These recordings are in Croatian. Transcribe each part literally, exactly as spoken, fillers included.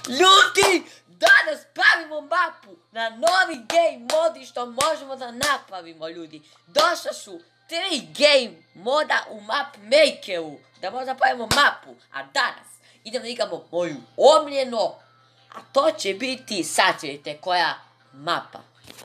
Ljudi, danas pravimo mapu na novi game modi što možemo da napravimo, ljudi. Došla su tri game moda u map makeru da možemo da pravimo mapu, a danas idemo da igramo moju omljeno, a to će biti, sad će vidite koja mapa.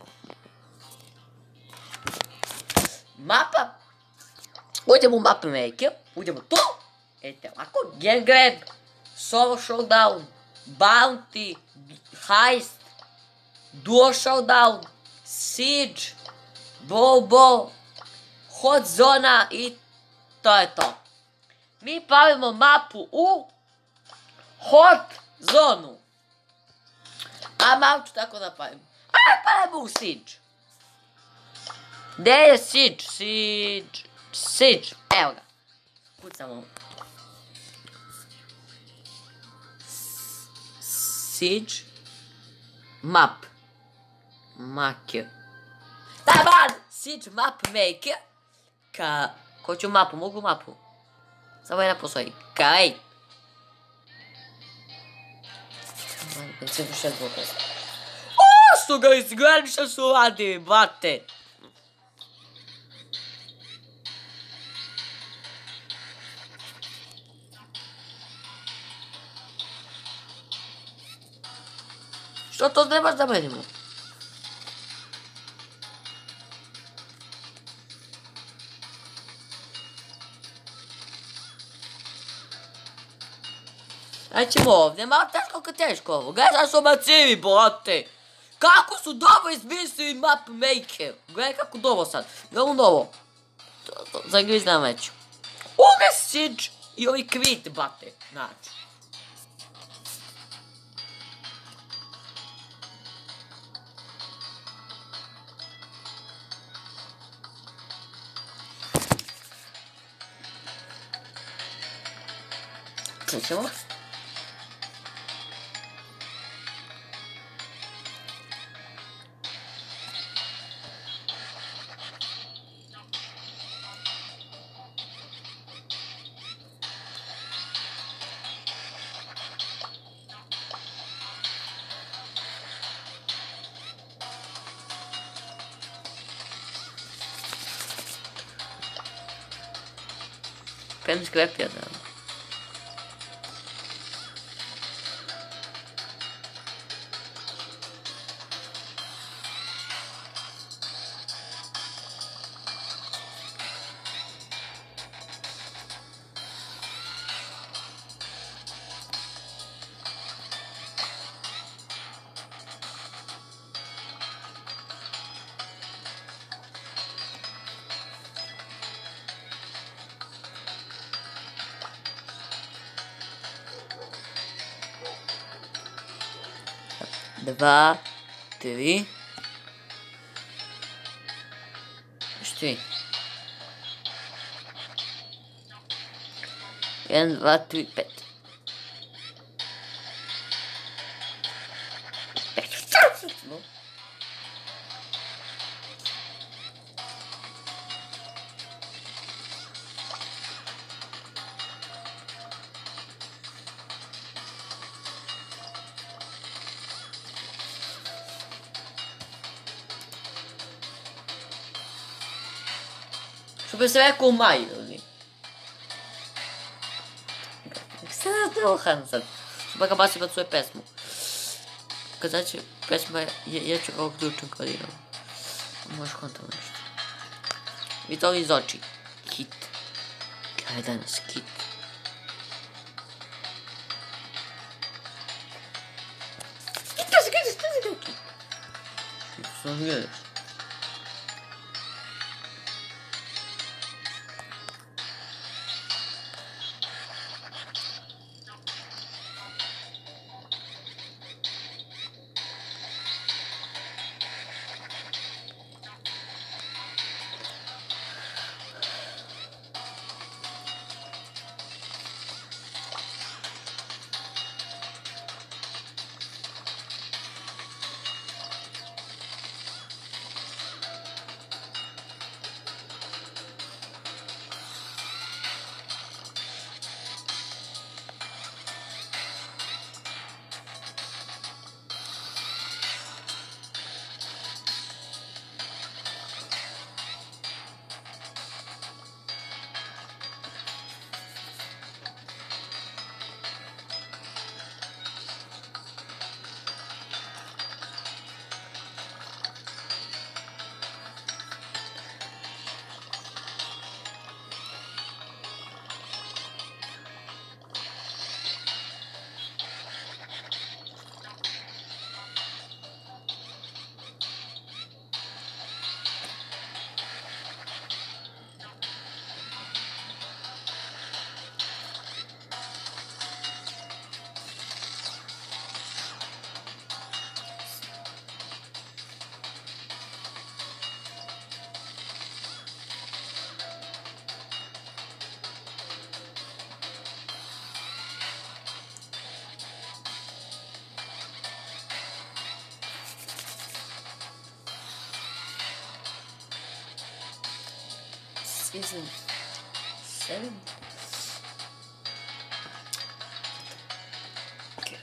Mapa, uđemo u map maker, uđemo tu, vidite ovako, game grab, solo showdown, bounty, heist, duo showdown, siege, ball ball, hot zona i to je to. Mi pravimo mapu u hot zonu. A malo ću tako da pravim. A pa nemo u siege. Gdje je siege? Siege. Siege. Evo ga. Kucamo. Siege. Map. Maker. Taman! Siege map maker. Ka... Hoću mapu, mogu mapu. Samo jedna postoji. Kaj. O, su ga izgledali što su radili, brate. Što to trebaš da menimo? Ajćemo ovdje, malo teško kako teško ovo. Gledaj sad su macivi, brate. Kako su dobro izmislili map maker. Gledaj kako dobro sad. Gledamo novo. Za English znam već. Ove siege i ovi kvit, brate. Znači. Čućemo. Pen sklepja da. Dva, tri. Šti. Jedan, dva, tri, pet. No. Što bi se rekao u maju, ili? Sada to sad. Što ga baci pod svoju pesmu. Kad znači, pesma je, ja ću ovog ključem kad idem. Možeš konta nešto. Vi to iz oči. Hit. Kaj danas, hit. Hita se, gledaj, gledaj, gledaj. Što gledaš? isn't seven. Okay.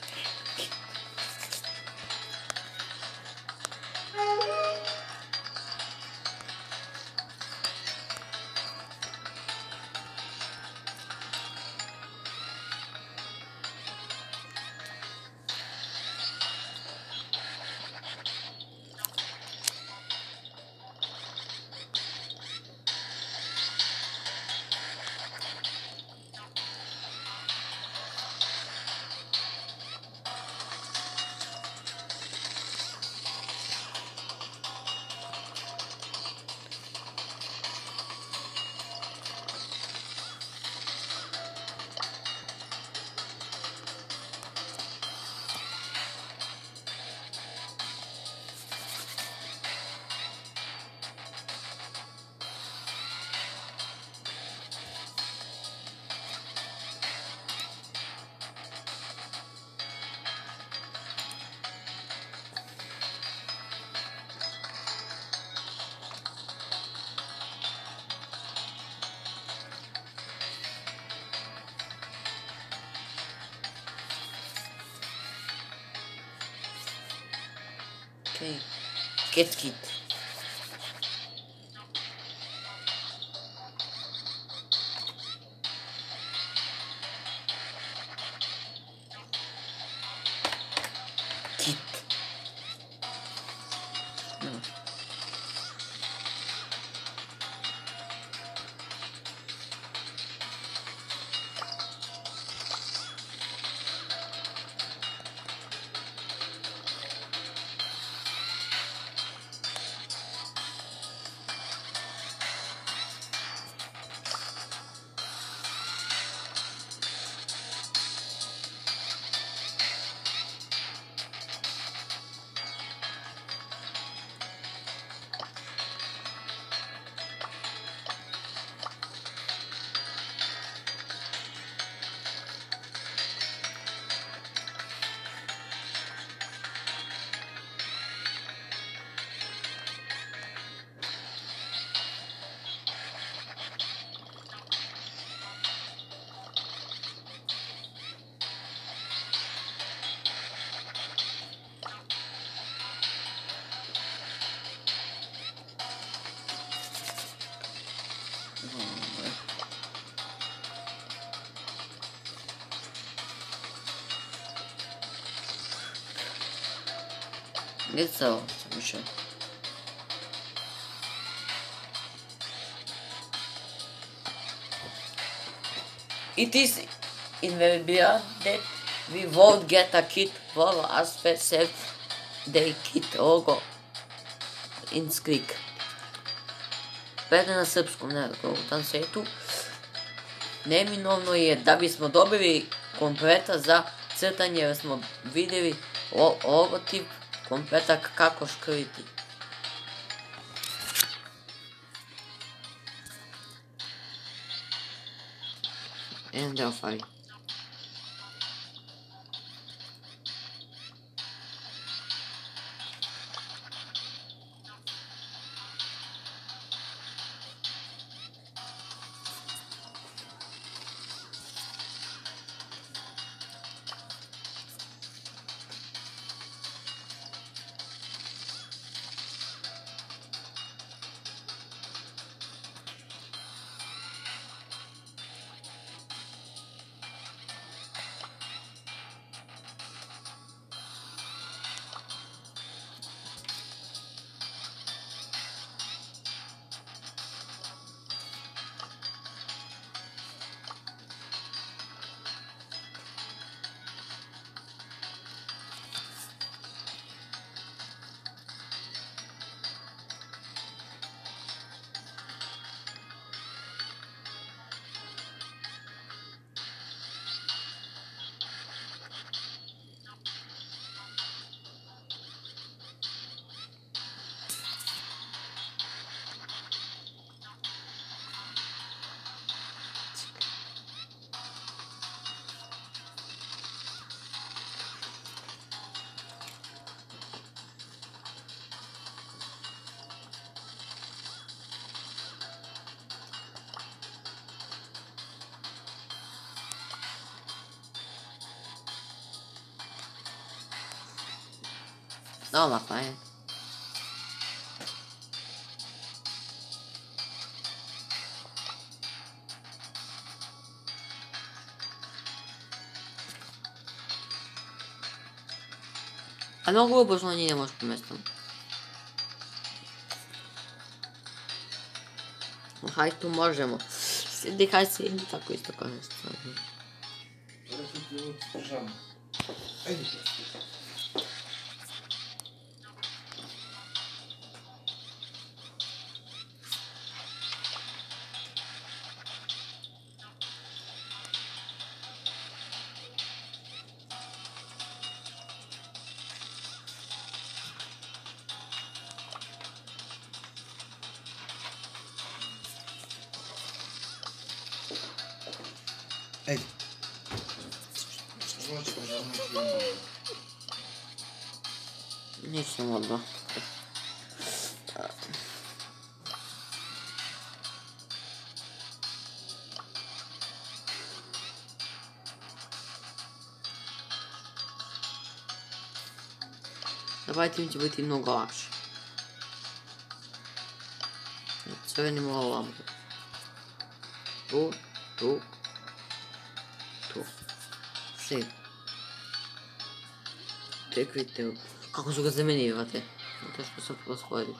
Okay. Kit Kit. Kit. No. It's so sure. It is inevitable that we won't get a kit for us self the kit logo in Skrik. Prede na srpskom, ne u tom svetu. Neminovno je da bismo dobili kompleta za crtanje, jer smo vidjeli logotip kompleta kako škriti. And Delphi. No, ma fajnie. A no grubo, że oni nie możesz pomysłu. No haj tu możemo. Dychaj se i tako isto kaže stvarno. Ej. Nic nie mogę. Давайте им тебе много лакше. Це не мало лампу. Ту, ту, ту. Все. Прикрийте. Kako su ga zamenjivate? To što sam proshodio.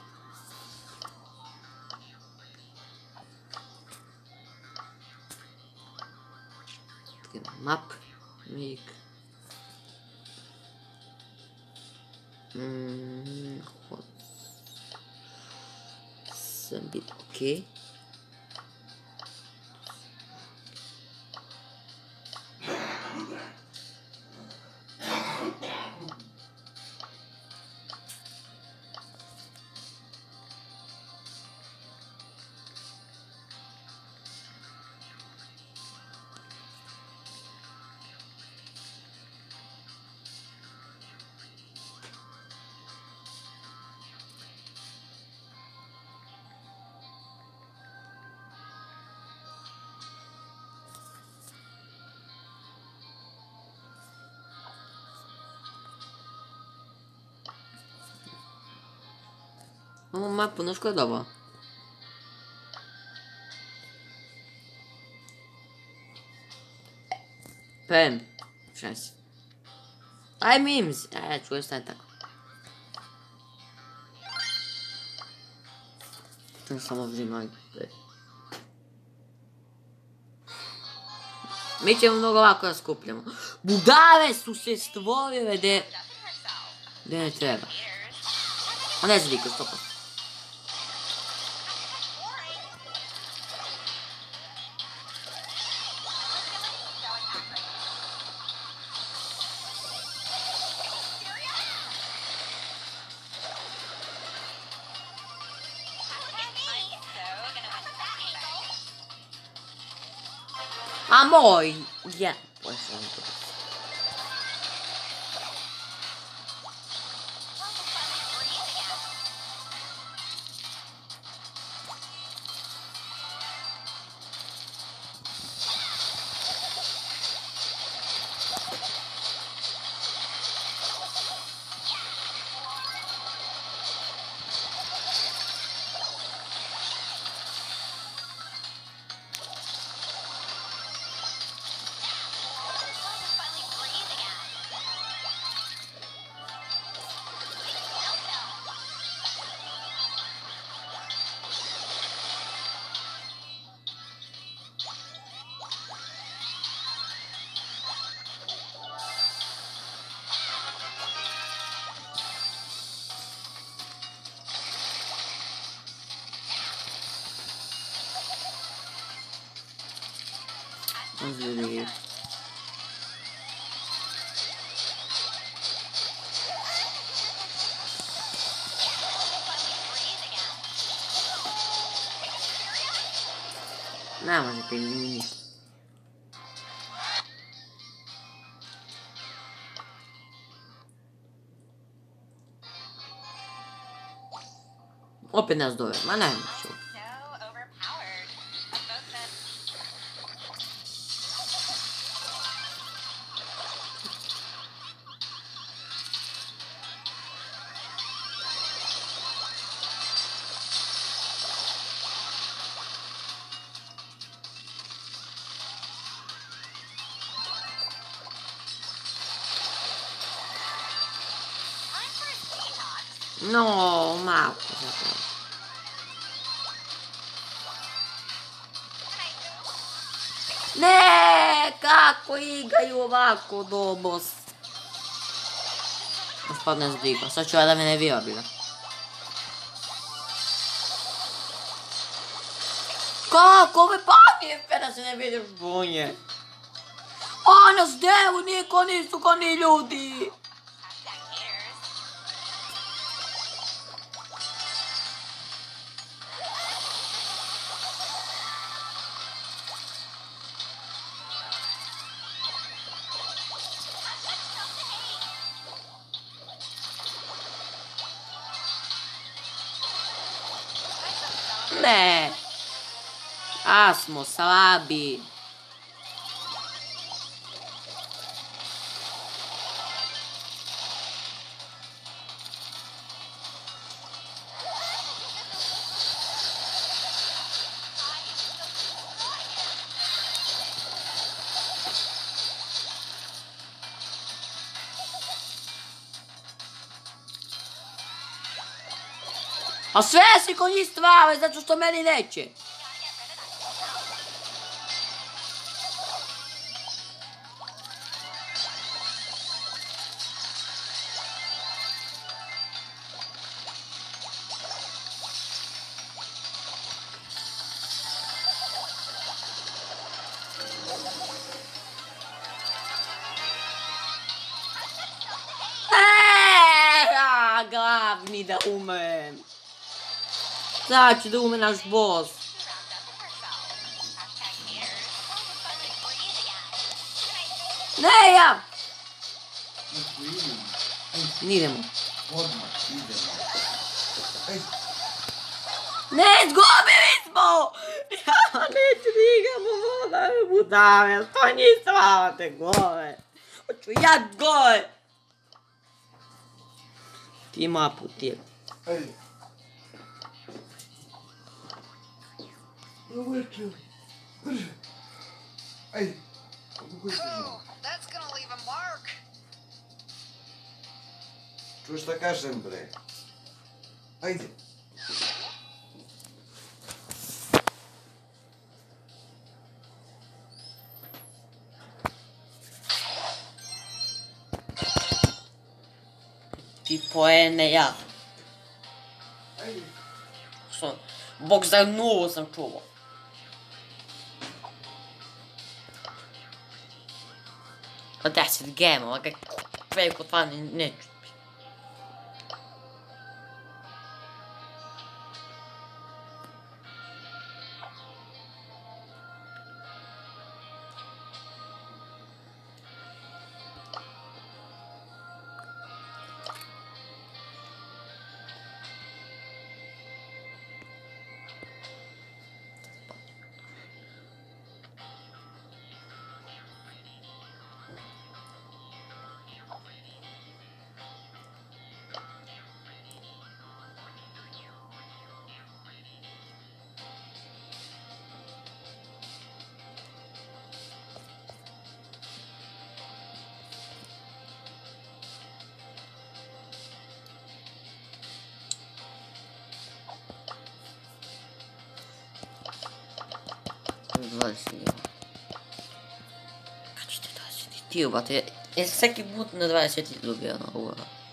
Map. Make. Mm, hot. Submit. Okay. No, mapu no szkodowo. Pen. Cześć. Aj memes. E, czuję się tak. Ten samozrejmy. Mi ćemo mnogo lako da skupljamo. Budale su se stvorile gdje... Gdje ne treba. A ne zviko, stopa. A moj! Ja. Özür Ne može pingvini. Opet nas dove, ma ne moću. No, malo zapravo. Ne, kako igraju ovako dobos. Gospodine zbriga, sad ću ja da me ne vjobila. Kako ove panijepe da se ne vidiš bunje? A nas devu niko nisu ko ni ljudi. Ne. A smo slabi. A sve si ko njih stvaraju, zato što meni neće. Eee, glavni da umrem. Sad će da ume naš boss. Ne, ja! Idemo. Odmah, idemo. Ej. Ne, izgubili smo! Ja neću da igram u voda, budave, to njih stvarate gore. Hoću ja gore. Ti mapu, ti. Ej. Uvrću. Brže. Ej. That's gonna leave a mark. Čuj šta kažem, bre. Ajde. Ti poene ja. Ajde. Što? Bog za nulu sam čuo. A deset gemova, kak veliko tvarno neću. dvadeset jedan. Kad ćete dvadeset ti ubate? Ja svaki put na dvadeset drugi ono ura.